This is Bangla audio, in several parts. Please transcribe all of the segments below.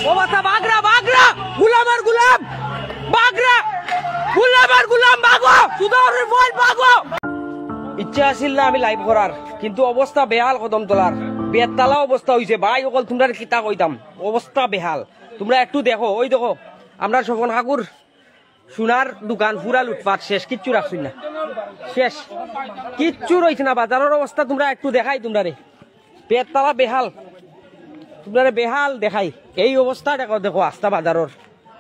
অবস্থা বাগরা বাগরা গুলাম আর গুলাম বাগরা গুলাম আর গুলাম বাগো সুদরের বল বাগো। ইচ্ছা আছিল না আমি লাইভ করার, কিন্তু অবস্থা বেহাল কদম তোলার বেতালা অবস্থা হয়েছে ভাই। অকল তোমরা কিতা কইতাম, অবস্থা বেহাল। তোমরা একটু দেখো, ওই দেখো আমরা স্বপন ঠাকুর সোনার দোকান পুরা লুটপাট শেষ, কিচ্ছু রাখছি না, শেষ কিচ্ছু রয়েছে না। বাজারের অবস্থা তোমরা একটু দেখাই, তোমরা রে বেতালা বেহাল, তোমরা বেহাল দেখাই। এই অবস্থা দেখো, দেখো আস্তা বাজারের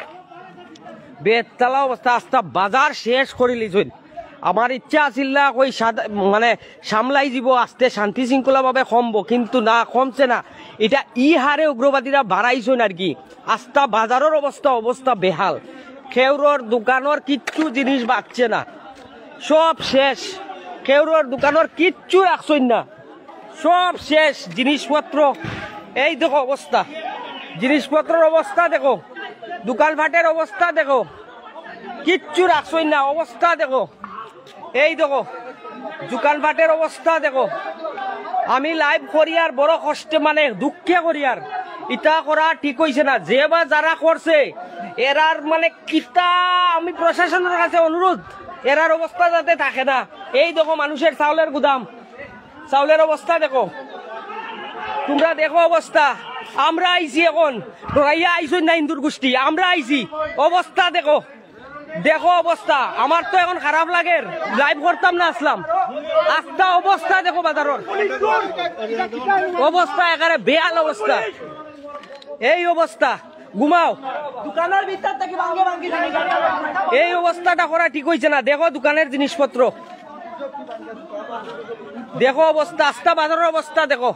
বেতালা অবস্থা, আস্তা বাজার শেষ করে লিছুন। আমার ইচ্ছা আছিল না ওই মানে সামলাই যাব আস্তে শান্তি শৃঙ্খলা ভাবে কমবো, কিন্তু না কমছে না। এটা হারে উগ্রবাদীরা বাড়াইছেন আর কি। আস্তা বাজারের অবস্থা বেহাল। খেউরর দোকানের কিচ্ছু জিনিস বাঁচছে না, সব শেষ। খেউরর দোকানের কিচ্ছু রাখছেন না, সব শেষ জিনিসপত্র। এই দেখো অবস্থা, জিনিসপত্রের অবস্থা দেখো, দোকানপাটের অবস্থা দেখো, কিচ্ছু রাখছেন না, অবস্থা দেখো। এই দেখো দোকানপাটের অবস্থা দেখো। আমি লাইভ করি আর বড় কষ্টে মানে দুঃখে করি আর ইটা করা ঠিক হয়েছে না। যে বা যারা করছে এরার মানে কিতা, আমি প্রশাসনের কাছে অনুরোধ এরার অবস্থা যাতে থাকে না। এই দেখো মানুষের চাউলের গুদাম, চাউলের অবস্থা দেখো, তোমরা দেখো অবস্থা। আমরা আইছি এখন ডরাইয়া আইসই না হিন্দুর গোষ্ঠী, আমরা আইছি অবস্থা দেখো, দেখো অবস্থা। আমার তো এখন খারাপ লাগে, লাইভ করতাম না আসলাম। আস্তা অবস্থা দেখো বাজারের অবস্থা, একেবারে বেহাল অবস্থা। এই অবস্থা ঘুমাও দোকানের ভিতর থেকে ভাঙ্গে ভাঙ্গে, এই অবস্থাটা করা ঠিক হয়েছে না। দেখো দোকানের জিনিসপত্র দেখো অবস্থা, আস্তা বাজারের অবস্থা দেখো,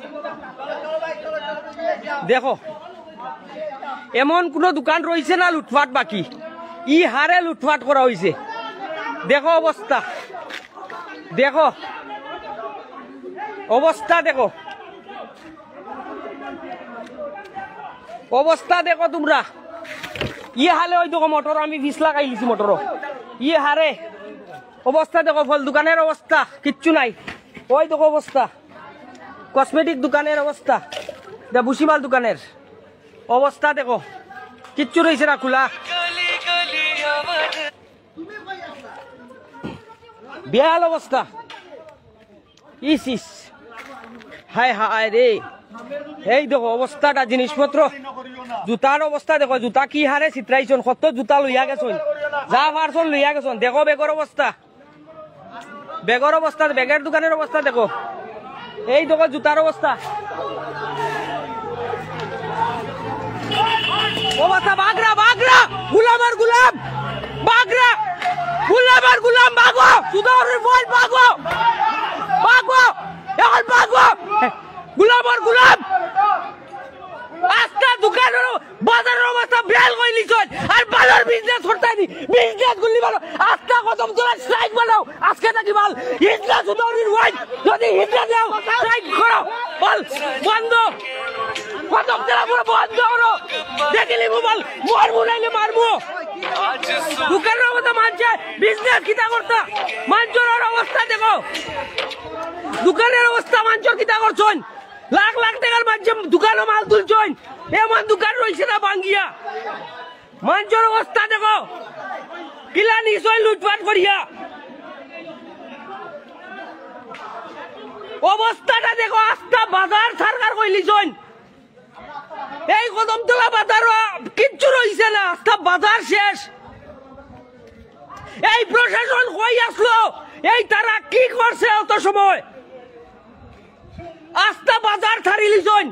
দেখো এমন কোন দোকান রয়েছে না লুটপাট বাকি, হারে লুটপাট করা হয়েছে। দেখো অবস্থা, দেখো অবস্থা, দেখো অবস্থা দেখো তোমরা। হালে ওই দেখো মোটর, আমি বিষ লাগাই লিছি মোটর, হারে অবস্থা দেখো। ফল দোকানের অবস্থা কিচ্ছু নাই, ওই দেখো অবস্থা। কসমেটিক দোকানের অবস্থা, ভুসিমাল দোকানের অবস্থা দেখো, কিচ্ছু রয়েছে না খোলা, বেহাল অবস্থা। ইস হায় হায় রে। এই দেখো অবস্থাটা, জিনিসপত্র জুতার অবস্থা দেখো, জুতা কি হারে চিত্রাইছন, কত জুতা লইয়া গেছন, যা পারছন লইয়া গেছন। দেখো বেগর অবস্থা, বেগর অবস্থা, বেগের দোকানের অবস্থা দেখো। এই দেখো জুতার অবস্থা, অবস্থা বাগরা বাগরা গুলাম আর গুলাম বাগরা গুলাম আর গুলাম বাগো সুদরের বল বাগো বাগো এখন বাগো গুলাম আর গুলাম। আজকে দোকানের বাজারের অবস্থা বেল কইলি চল, আর বাজার বিজনেস করতে নি, বিজনেস গুলি ভালো। আজকে কদম তোলা স্ট্রাইক বানাও, আজকে নাকি বল হিজলা সুদরের ওয়াই, যদি হিজলা দাও স্ট্রাইক করো, বল বন্ধ কদম তোলা পুরো বন্ধ করো। দেখিলি বল মারবো নাইলে মারবো। দোকানের অবস্থা মানছে, বিজনেস কিতা করতা, মানচর অবস্থা দেখো, দোকানের অবস্থা মানচর কিতা করছন। লাখ লাখ টাকার মাঝে দোকানও মাল তুলছন, এমন দোকান রয়েছে না ভাঙ্গিয়া। মানচর অবস্থা দেখো, কিলা নিশ্চয় লুটপাট করিয়া অবস্থাটা দেখো। আস্তা বাজার সরকার কইলিছন, এই কদমতলা বাজার কিচ্ছু রয়েছে না, আস্তা বাজার শেষ। এই প্রশাসন কই আসলো, এই তারা কি করছে অত সময়, আস্তা বাজার ছাড়ি লিছন,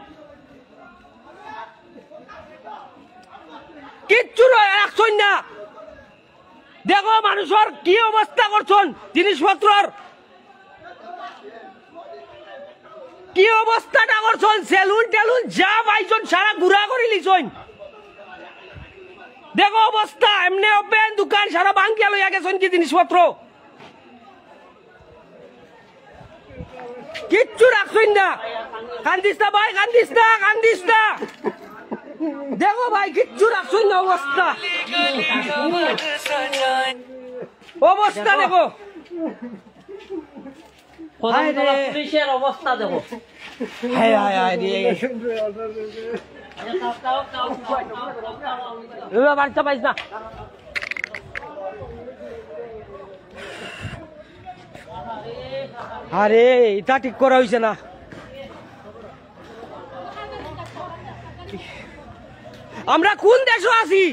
কিচ্ছু রাখছন না। দেখো মানুষের কি অবস্থা করছন, জিনিসপত্রের কি অবস্থাটা করছন। সেলুন টেলুন যা পাইছন সারা ঘুরা করে লিছন। দেখো অবস্থা, এমনি ওপেন দোকান সারা ভাঙ্গিয়া লইয়া গেছন কি জিনিসপত্র, কিচ্ছু রাখছন না। কান্দিস না ভাই, কান্দিস না, কান্দিস না। দেখো ভাই কিচ্ছু রাখছন না, অবস্থা অবস্থা দেখো, পুলিশের অবস্থা দেখো। বাড়িতে পাইস না আরে এটা ঠিক করা হয়েছে না আমরা কোন দেশে আছি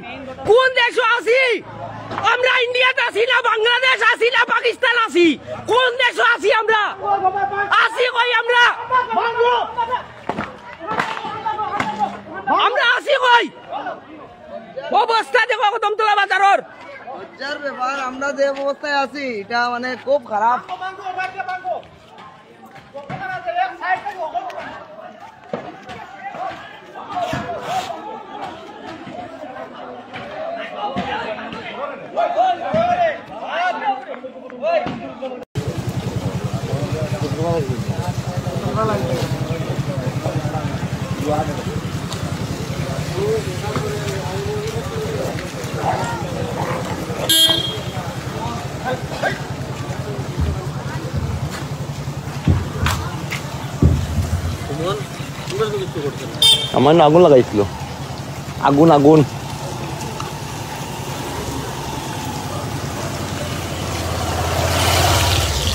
আমরা ইন্ডিয়াতে আছি না বাংলাদেশ আছি না পাকিস্তান আছি কোন দেশে আছি আমরা আছি কই আমরা আছি কই অবস্থা দেখো কদমতলা বাজারের ব্যাপার আমরা যে অবস্থায় আছি এটা মানে খুব খারাপ আমার না আগুন লাগাইছিল আগুন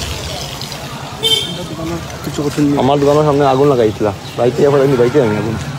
আমার দোকানের সামনে আগুন লাগাইছিল বাইতে আমি আগুন